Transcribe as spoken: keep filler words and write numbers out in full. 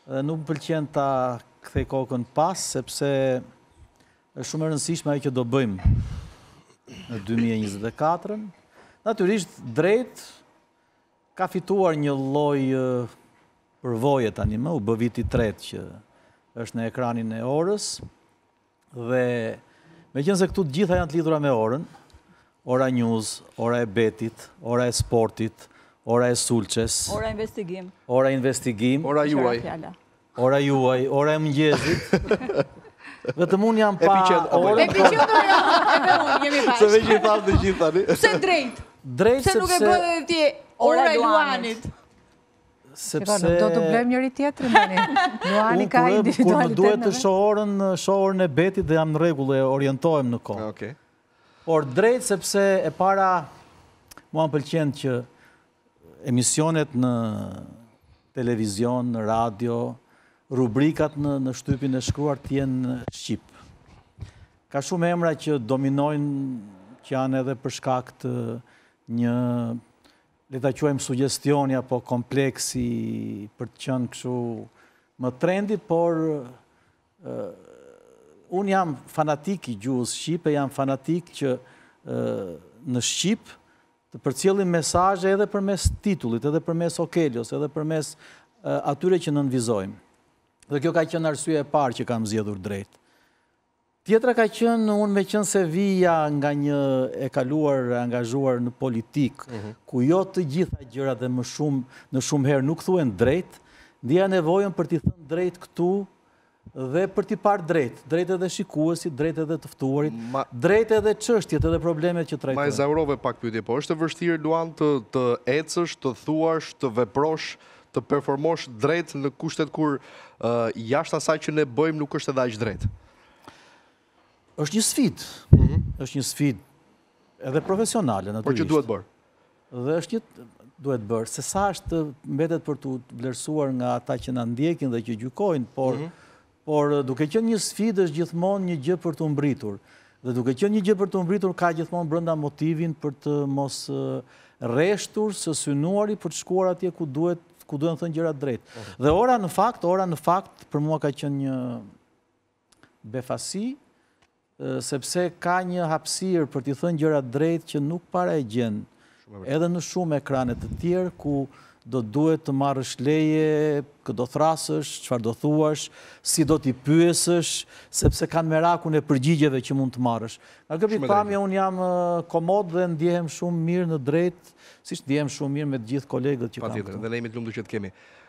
Dhe nuk më pëlqen ta kthej kokën pas, sepse është shumë e rëndësishme ajo që do bëjmë në dy mijë e njëzet e katër. Natyrisht drejt ka fituar një lloj përvoje tani më, u bë viti i tretë që është në ekranin e orës, dhe meqense këtu të gjitha janë të lidhura me orën, ora news, ora e betit, ora e sportit, ora e sulçes, ora investigim, ora investigim, ora juaj, ora juaj, ora e mëngjesit. Vetëm unë jam pa orën. Epiqendra edhe unë jemi bashkë. Se veç i thamë të gjithë tani. Pse drejt? Drejt sepse... Pse nuk e bëhe dhe ti ora e Luanit? Sepse... Do të blejmë njëri tjetër, mbani. Luani ka individualitet. Kur më duhet të shohorën, shohorën e betit dhe jam në rregull e orientohem në kohë. Okej. Por drejt sepse e para mua më pëlqen që emisionet në televizion, në radio, rubrikat në, në shtypin e shkruar të jenë shqip. Ka shumë emra që dominojnë, që janë edhe për shkak të një, le ta quajmë sugjestioni apo kompleksi për të qenë kështu më trendi, por uh, unë jam fanatik i gjuhës shqipe, jam fanatik që uh, në Shqip të përcjellim mesazhe edhe përmes titullit, edhe përmes Okelios, edhe përmes uh, atyre që nënvizojmë. Dhe kjo ka qenë arsye e parë që kam zgjedhur drejt. Tjetra ka qenë unë me qenë se vija nga një e kaluar angazhuar në politik, uh -huh. ku jo të gjitha gjërat dhe më shumë në shumë herë nuk thuhen drejt, ndjeja nevojën për t'i thënë drejt këtu dhe për t'i parë drejt, drejt edhe shikuesit, drejt edhe të ftuarit, Ma... drejt edhe çështjet edhe problemet që trajtojnë. Ma e zaurove pak pyetje, po është e vështirë Luan të, të ecësh, të thuash, të veprosh, të performosh drejt në kushtet kur uh, jashtë asaj që ne bëjmë nuk është edhe aq drejt? Është një sfidë. Mm -hmm. Është një sfidë edhe profesionale, natyrisht. Por që duhet bërë. Dhe është një duhet bërë, se sa është mbetet për të vlerësuar nga ata që na ndjekin dhe që gjykojnë, por mm -hmm. por duke qenë një sfidë është gjithmonë një gjë për të mbritur. Dhe duke qenë një gjë për të mbritur ka gjithmonë brenda motivin për të mos rreshtur, së synuari për të shkuar atje ku duhet ku duhen thënë gjërat drejt. Okay. Dhe ora në fakt, ora në fakt për mua ka qenë një befasi, sepse ka një hapësirë për t'i thënë gjërat drejt që nuk para e gjen edhe në shumë ekrane të tjerë ku do duhet të marrësh leje, kë do thrasësh, çfarë do thuash, si do t'i pyesësh, sepse kanë merakun e përgjigjeve që mund të marrësh. Nga kjo pikpamje unë jam komod dhe ndjehem shumë mirë në drejt, siç ndjehem shumë mirë me të gjithë kolegët që kam këtu. Patjetër, dhe ne jemi të lumtur që të kemi.